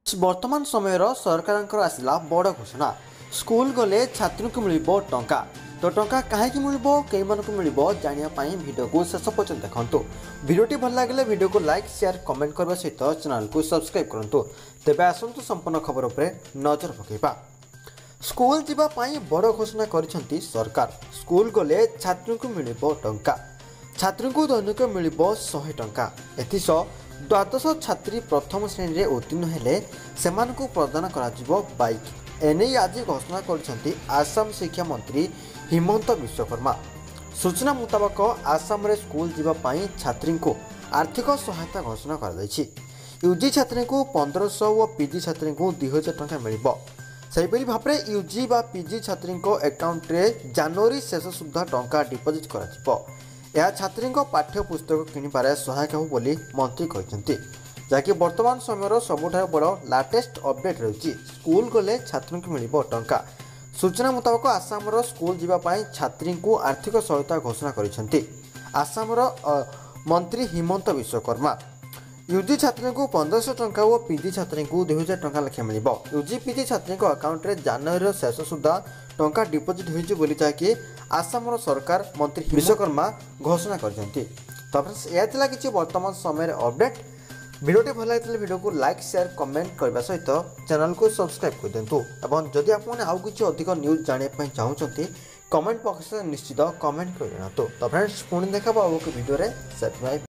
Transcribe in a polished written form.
वर्तमान समय सरकार आसला बड़ घोषणा स्कूल गले छात्री को मिल टंका तो टंका कहीं मिल कई मिल जानापी भिडियो को शेष पर्यटन देखो भिडियोटी भल लगे भिडियो को लाइक शेयर कमेंट करने सहित चैनल को सब्सक्राइब करूँ तेज आसतु संपूर्ण खबर पर नजर पकड़ा। स्कूल जावाई बड़ घोषणा कर सरकार स्कूल गले छात्री को मिल टंका छात्री को दैनिक मिल 100 टंका एथिसह द्वादश छात्री प्रथम श्रेणी में उत्तीर्ण हेले सेमानकु प्रदान करा बाइक एने आज घोषणा कर आसाम शिक्षा मंत्री हिमंत विश्वकर्मा। सूचना मुताबक आसाम रे स्कूल जावाई छात्री को आर्थिक सहायता घोषणा कर यूजी छात्री को 1500 और पीजी छात्री को 2000 टंका मिल सेहीपरि भाव में यूजी बा पीजी छात्री अकाउंट रे जनवरी शेष सुधा टंका डिपोजिट करा यह छात्री पाठ्य पुस्तक किणवार सहायक हो बोली मंत्री कहते जहाँकि वर्तमान समय सबुठ बड़ लाटेस्ट अपडेट रही स्कूल गले छात्री को मिल टंका। सूचना मुताबक आसाम स्कूल जावाई छात्री को आर्थिक सहायता घोषणा कर आसाम मंत्री हिमंत विश्वकर्मा। यूजी छात्री को 1500 टंका और पीजी छात्री को 2000 टंका लेखे मिल यूजी पीजी छात्री अकाउंट रे जनवरी शेष सुधा टंका डिपोजिट होगी जहाँकि आसाम सरकार मंत्री विश्वकर्मा घोषणा कर किसी वर्तमान समय अपडेट भिडियोटी भल लगे भिडियो को लाइक शेयर कमेंट करने सहित चैनल को सब्सक्राइब कर दिंतु एवं जदि आपने आउ किसी अधिक न्यूज जानापी चाहते कमेंट बॉक्स में निश्चित कमेंट कर जनातु। तो फ्रेंड्स पुणी देखा भिडियो से।